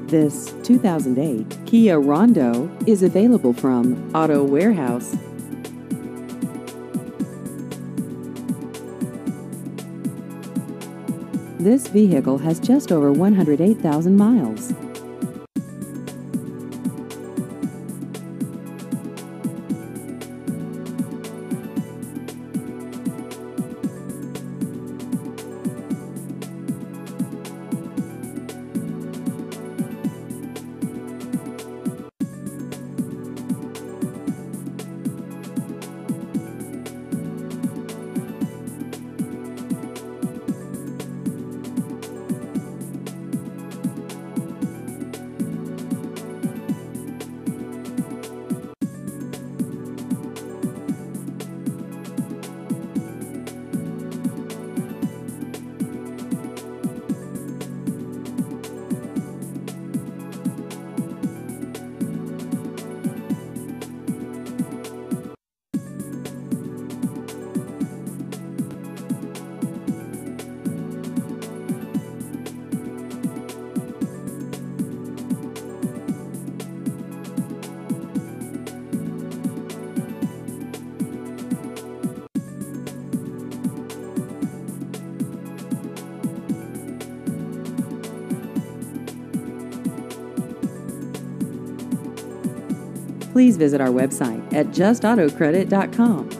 This 2008 Kia Rondo is available from Auto Warehouse. This vehicle has just over 108,000 miles. Please visit our website at justautocredit.com.